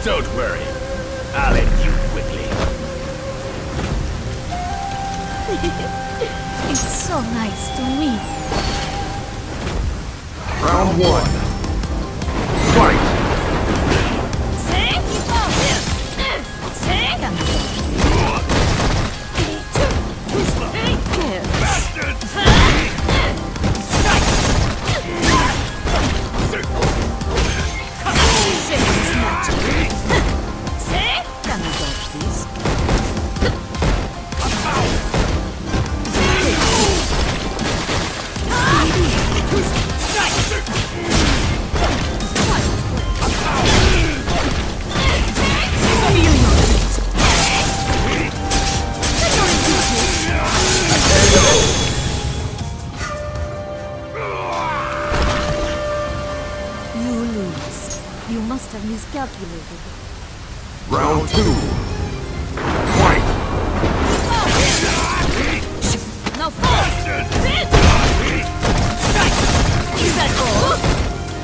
Don't worry. I'll end you quickly. It's so nice to meet. Round one. Fight! You lose. You must have miscalculated. Round two. Fight! Now fast! Is that all?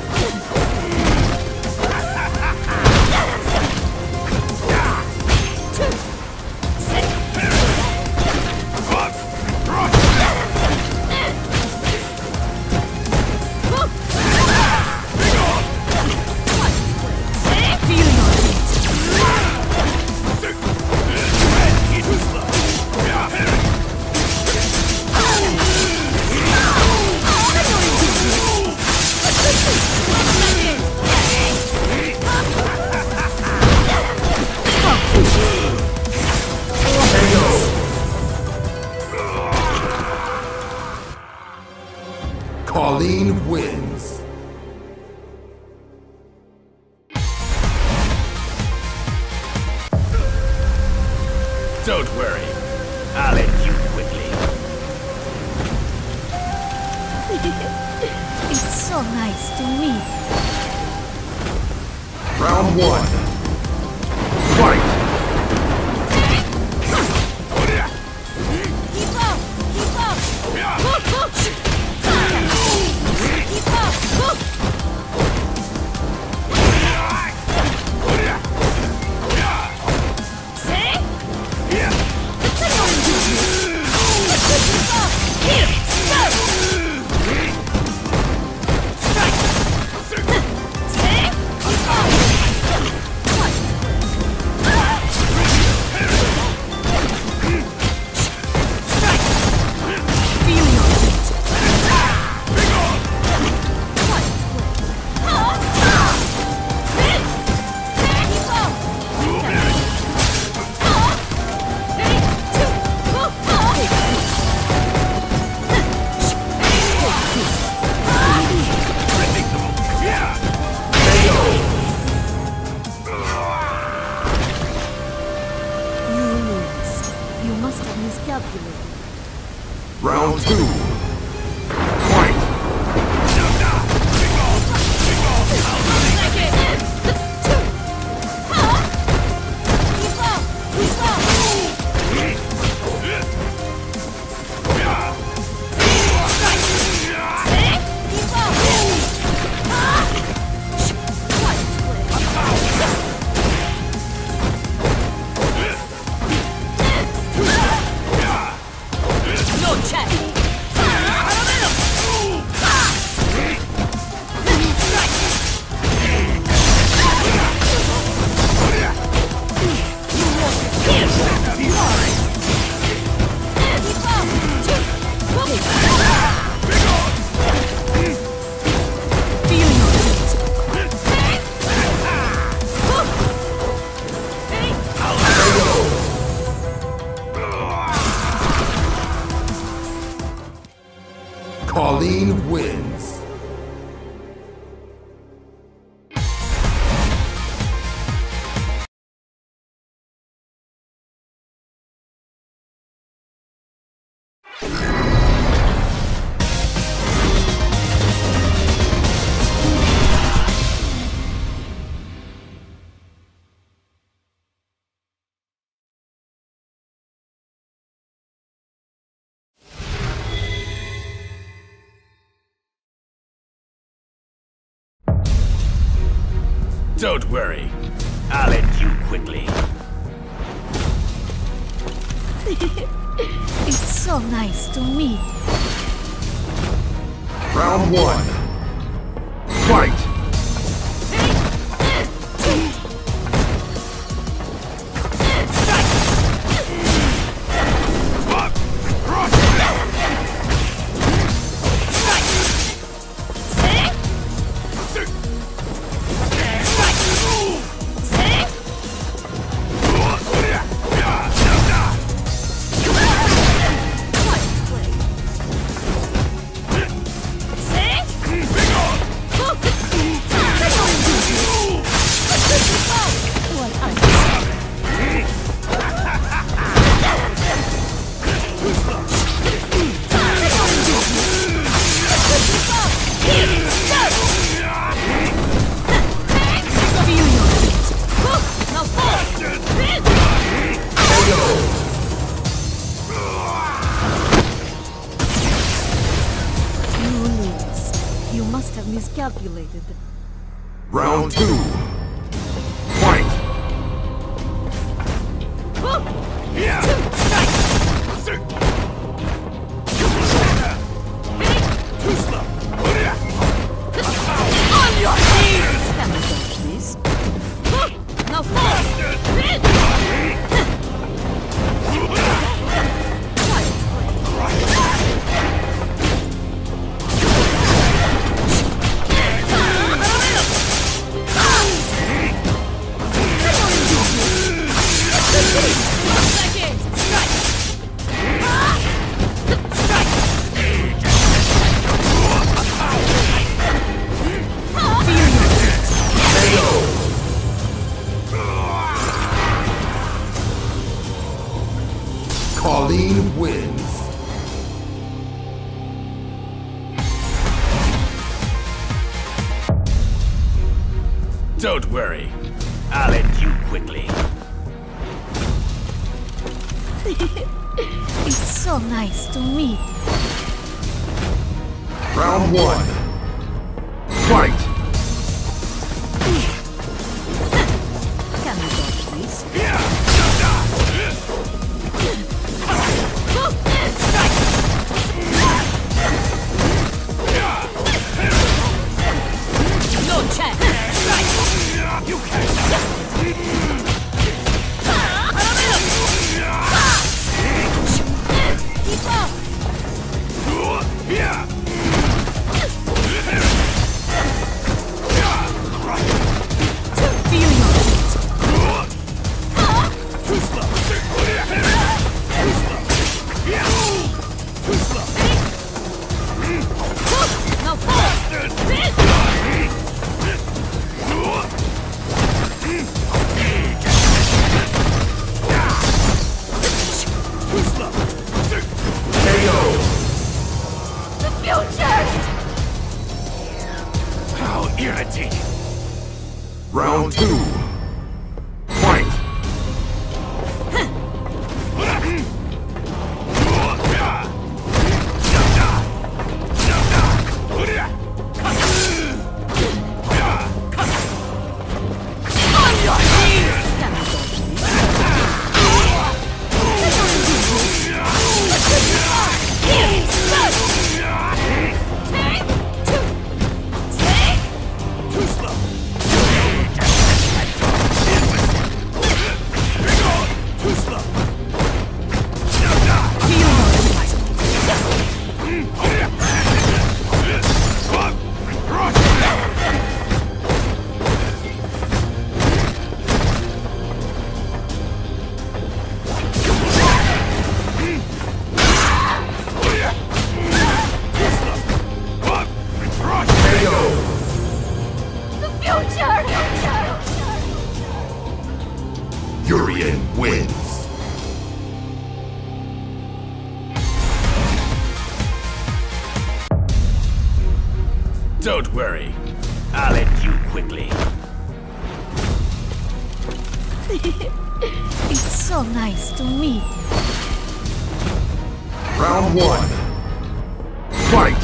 Colleen wins. Don't worry. I'll end you quickly. It's so nice to meet. Round one. Fight! Keep up! Keep up! Keep up! Round two. Fight! Colleen wins. Don't worry. I'll end you quickly. It's so nice to meet. Round one. Fight! You must have miscalculated. Round two. Fight! On your knees! Can I dodge this? Now Colleen wins. Don't worry. I'll end you quickly. it's so nice to meet. Round one. Fight! Can I dodge this? No chance! You can't. Keep up! Feel your heat. Now the future! How irritating. Round two. Fight! On your knees! Can I dodge this? Urien wins. Don't worry. I'll end you quickly. It's so nice to meet. Round one. Fight!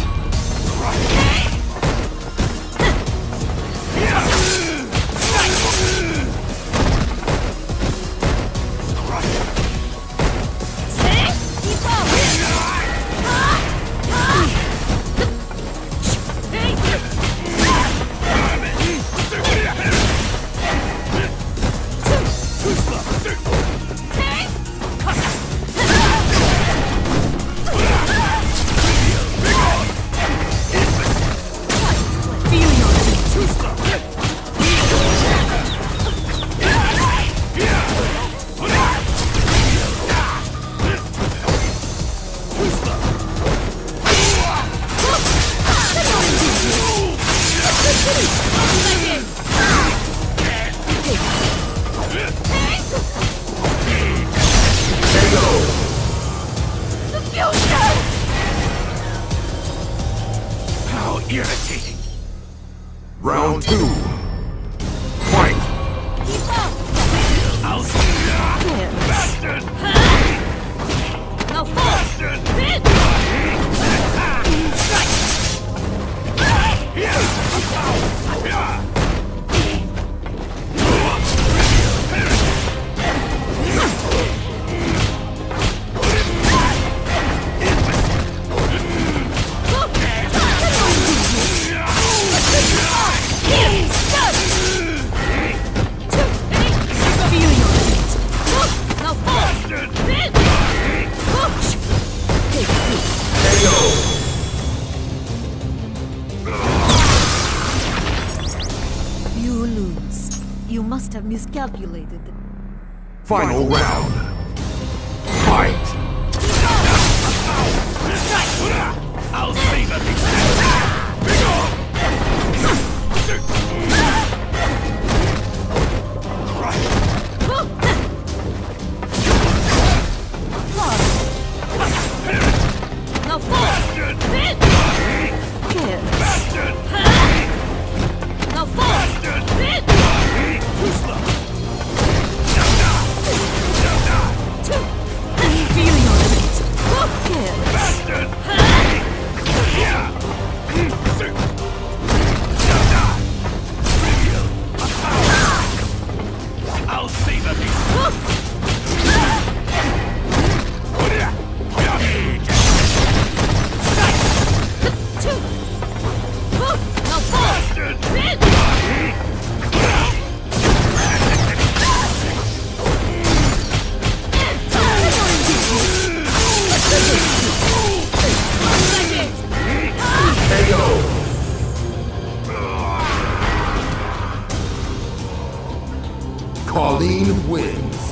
irritating. Round 2. Fight! Keep up! I'll see ya. Here. Bastard! Now fall! Bit! You lose. You must have miscalculated. Final round. Fight! I'll save Now fall! Bit! Here. Now fall! Bit! Feel your feet. Here. I'll save a Now fall! Bit! Colleen wins.